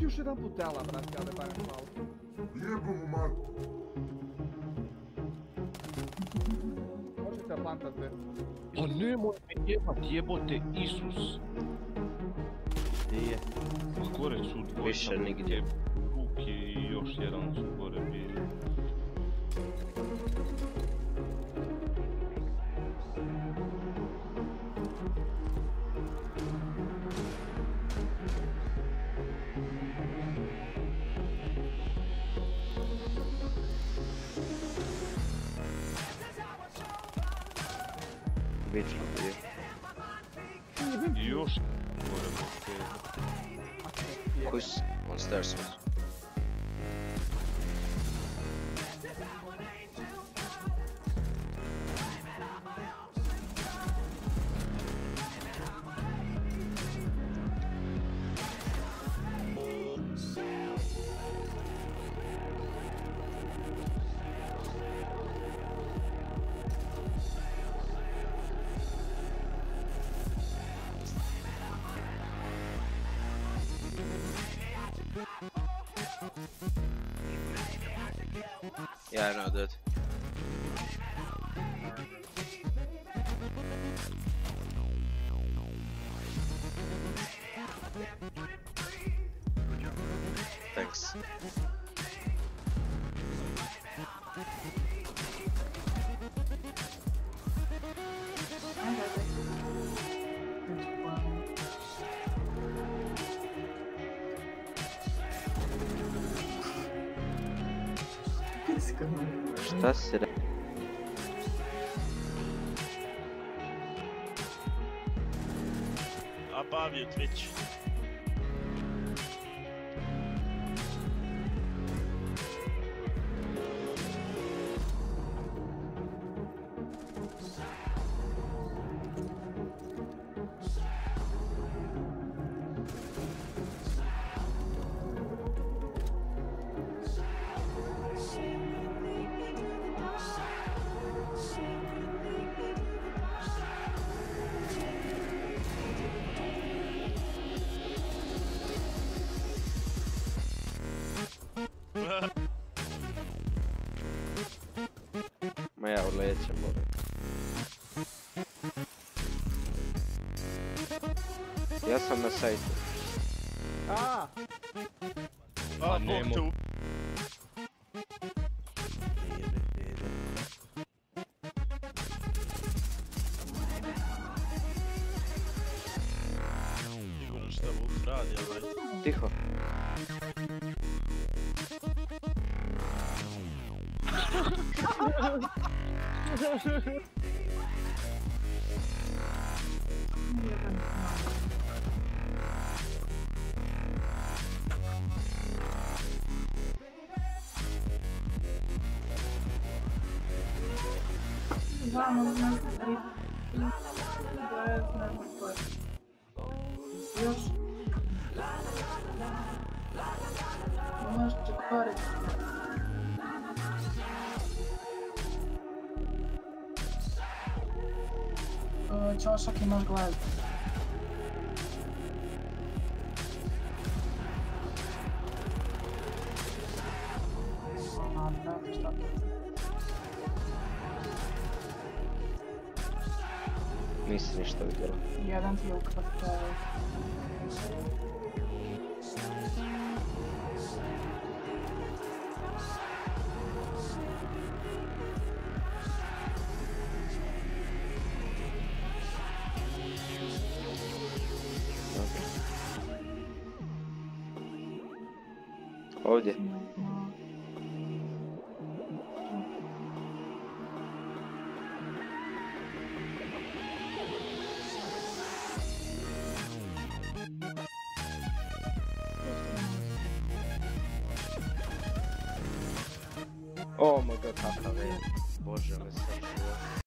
još jedan put tela, brate, ali barem malo. Jebo mu Marko. Možete plantate. Pa nemoj me jebat, jebote Isus. Gdje je? Pa gore su dvojica. Više nigdje. Kuki i još jedan su gore bili. Vično bio. I još gore bili. Koji su? On stairs was. Yeah, I know that. Thanks. Šta si re... Above you, Twitch. Ma ja ulećem, moram. Ja sam na sajtu. A, Ah, nemo. fuck tu. Sigurno šta Wolf radi, ovaj. Tiho. Vamo, ne znam, još. Možeš čekvariti. Ćošak imaš gledati. A, da, šta to? Nisi ništa vidjela. Jedan ti je ukrat. Ovdje. Oh my god, kakav je. Bože me sačuva.